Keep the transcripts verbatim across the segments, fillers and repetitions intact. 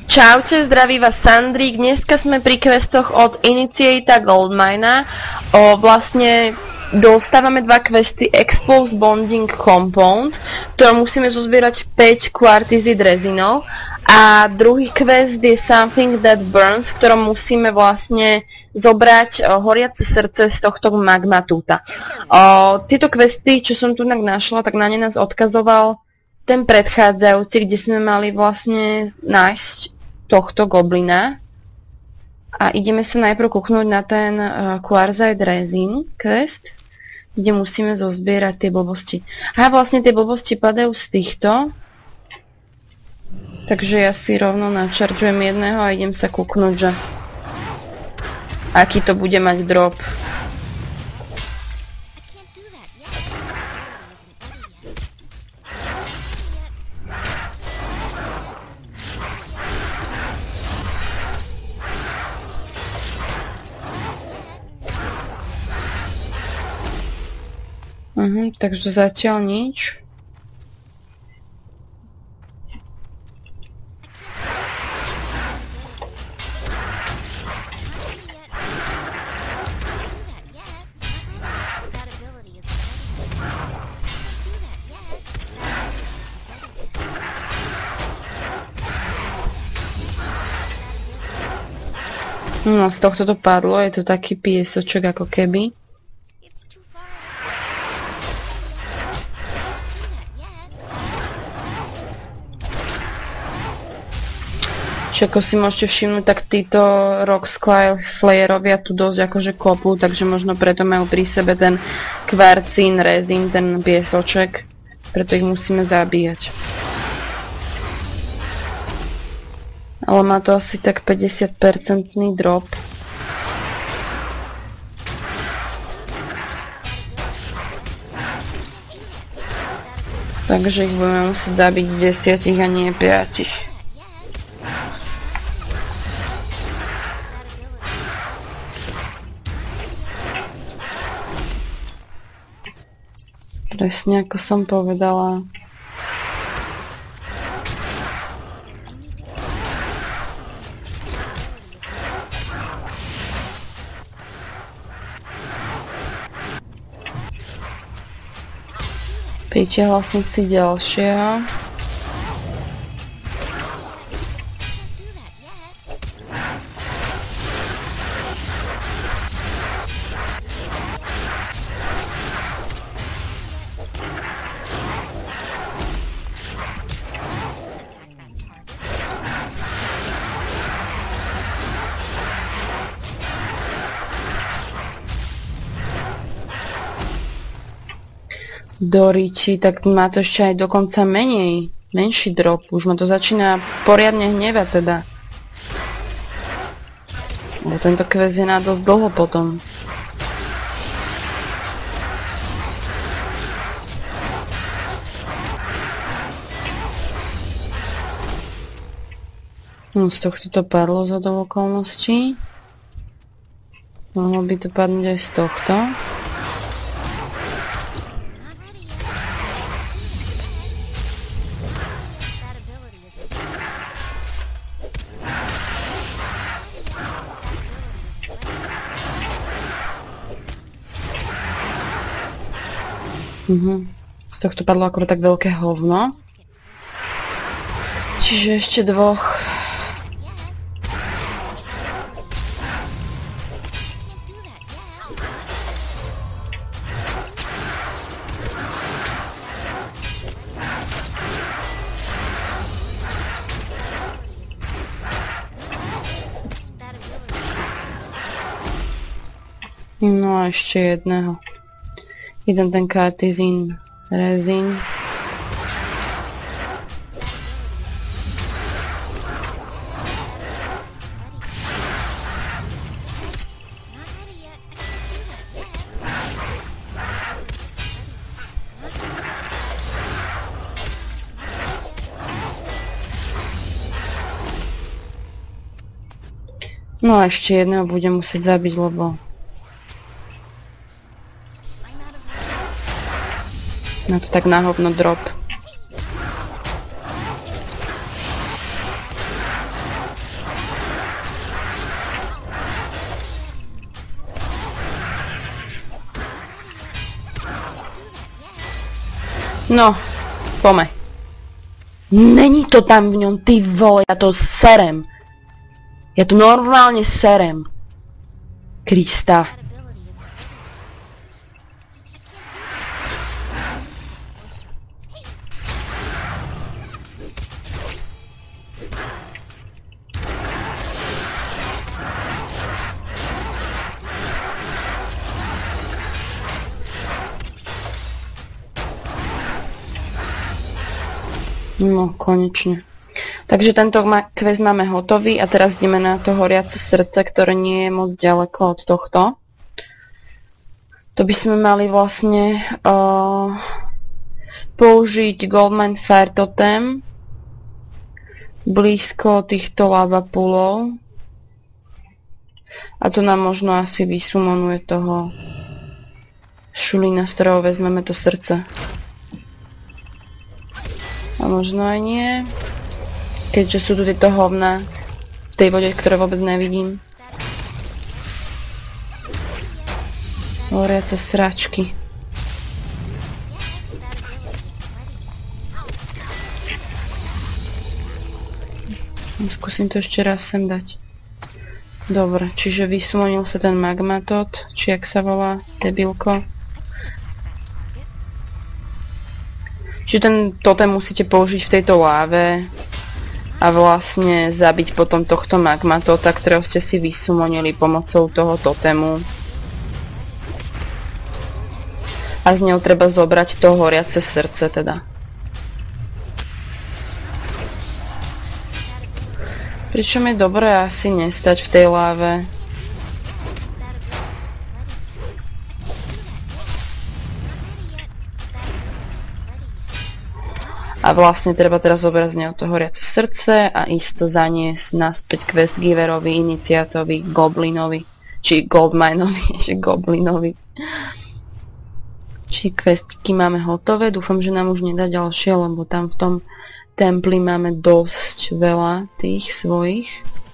Čaute, zdraví vás Sandrík. Dneska sme pri questoch od Initiata Goldmina. O, vlastne dostávame dva questy Explosive Bonding Compound, ktoré musíme zozbierať päť quartzit rezinov. A druhý quest je Something That Burns, v ktorom musíme vlastne zobrať o, horiace srdce z tohto magmatúta. O, tieto questy, čo som tu našla, tak na ne nás odkazoval ten predchádzajúci, kde sme mali vlastne nájsť tohto goblina. A ideme sa najprv kúknúť na ten uh, quartzit resin quest, kde musíme zozbierať tie blbosti. Aha, vlastne tie blbosti padajú z týchto. Takže ja si rovno načaržujem jedného a idem sa kúknúť, že aký to bude mať drop. Mhm, takže zatiaľ nič. No, z tohto to padlo, je to taký piesoček ako keby. Ako si môžete všimnúť, tak títo Rock Flayerovia tu dosť akože kopu, takže možno preto majú pri sebe ten kvarcín, rezín, ten piesoček, preto ich musíme zabíjať. Ale má to asi tak päťdesiat percentný drop. Takže ich budeme musieť zabiť z desiatich a nie piatich. Presne ako som povedala. Pritiahla som si ďalšieho. Doriči, tak má to ešte aj dokonca menej, menší drop. Už ma to začína poriadne hnevať teda. Lebo tento quest je na dosť dlho potom. No, z tohto to padlo za do okolností. Mohlo by to padnúť aj z tohto. Mhm. Z tohto padlo akorát tak veľké hovno. Čiže ešte dvoch. No a ešte jedného. Jeden ten Cataclysm rezin. No a ešte jedného budem musieť zabiť, lebo na to tak na hovno drop. No, pome. Není to tam v ňom, ty vole, ja to serem. Ja tu normálne serem. Krista. No, konečne. Takže tento quest máme hotový a teraz ideme na to horiace srdce, ktoré nie je moc ďaleko od tohto. To by sme mali vlastne uh, použiť Goldmine Fire Totem blízko týchto lava poolov. A to nám možno asi vysumonuje toho šulína, z ktorého vezmeme to srdce. A možno aj nie. Keďže sú tu tieto hovna v tej vode, ktoré vôbec nevidím. Horiace sračky. Skúsim to ešte raz sem dať. Dobre, čiže vysumonil sa ten magmatot, či jak sa volá, debilko. Čiže ten totem musíte použiť v tejto láve a vlastne zabiť potom tohto magmatota, ktorého ste si vysumonili pomocou toho totemu. A z neho treba zobrať to horiace srdce teda. Pričom je dobré asi nestať v tej láve. A vlastne treba teraz zobrať z neho to horiace srdce a isto zaniesť naspäť quest giverovi, iniciátovi, goblinovi. Či goldminovi, ešte goblinovi. Či questky máme hotové, dúfam, že nám už nedá ďalšie, lebo tam v tom templi máme dosť veľa tých svojich.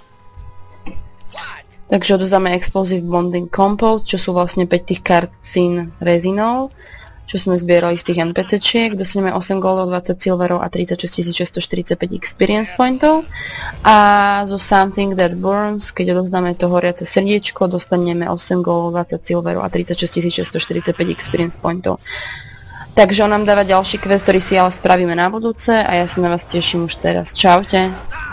Takže odozdáme Explosive Bonding Compound, čo sú vlastne päť tých karcín rezinov, čo sme zbierali z tých NPCčiek. Dostaneme osem goldov, dvadsať silverov a tridsaťšesť tisíc šesťstoštyridsaťpäť experience pointov. A zo Something That Burns, keď odovzdáme to horiace srdiečko, dostaneme osem goldov, dvadsať silverov a tridsaťšesť tisíc šesťstoštyridsaťpäť experience pointov. Takže on nám dáva ďalší quest, ktorý si ale spravíme na budúce a ja sa na vás teším už teraz. Čaute.